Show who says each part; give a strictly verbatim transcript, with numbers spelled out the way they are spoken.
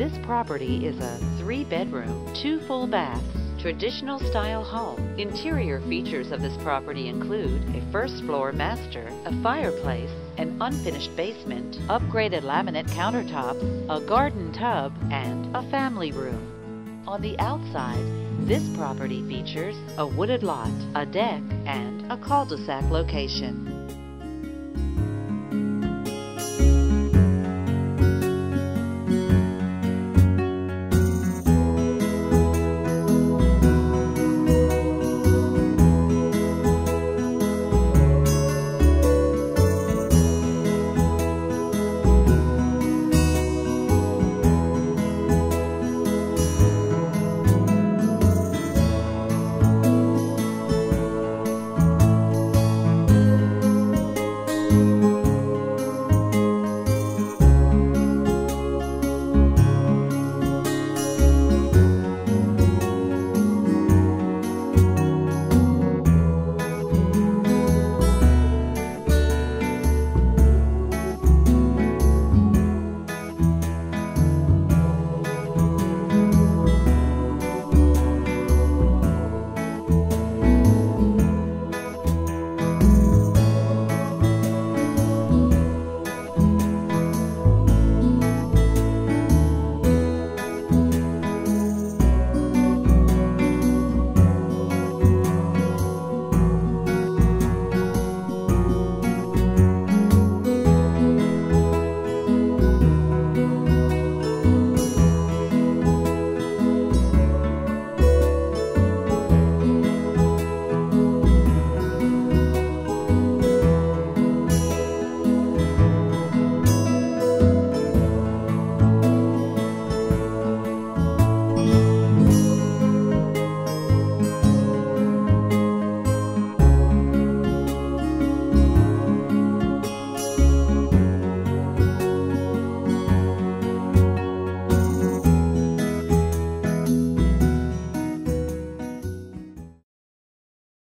Speaker 1: This property is a three-bedroom, two full baths, traditional style home. Interior features of this property include a first floor master, a fireplace, an unfinished basement, upgraded laminate countertops, a garden tub, and a family room. On the outside, this property features a wooded lot, a deck, and a cul-de-sac location.